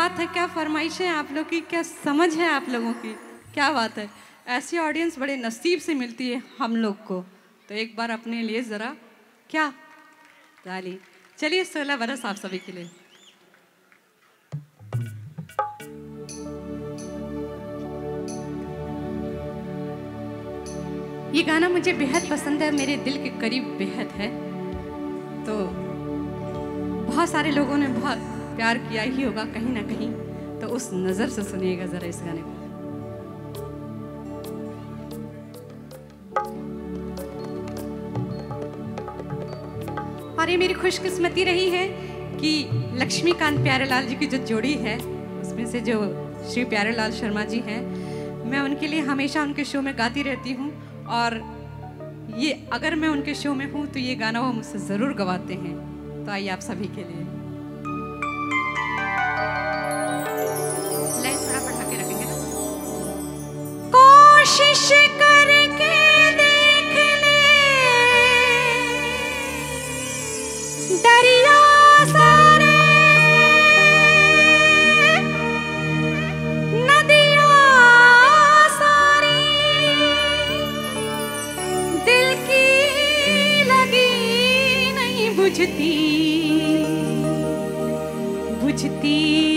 बात है, क्या फरमाइश है आप लोग की, क्या समझ है आप लोगों की, क्या बात है। ऐसी ऑडियंस बड़े नसीब से मिलती है हम लोग को। तो एक बार अपने लिए ज़रा क्या ताली। चलिए 16 बरस आप सभी के लिए। ये गाना मुझे बेहद पसंद है, मेरे दिल के करीब बेहद है। तो बहुत सारे लोगों ने बहुत प्यार किया ही होगा कहीं ना कहीं, तो उस नज़र से सुनिएगा ज़रा इस गाने को। और ये मेरी खुशकिस्मती रही है कि लक्ष्मीकांत प्यारेलाल जी की जो जोड़ी है, उसमें से जो श्री प्यारेलाल शर्मा जी हैं, मैं उनके लिए हमेशा उनके शो में गाती रहती हूँ। और ये अगर मैं उनके शो में हूँ तो ये गाना वो मुझसे ज़रूर गवाते हैं। तो आइए आप सभी के लिए लाइन थोड़ा बढ़ा के रखेंगे ना। कोशिश करके देख ले दरिया सारे नदियाँ सारी दिल की लगी नहीं बुझती बुझती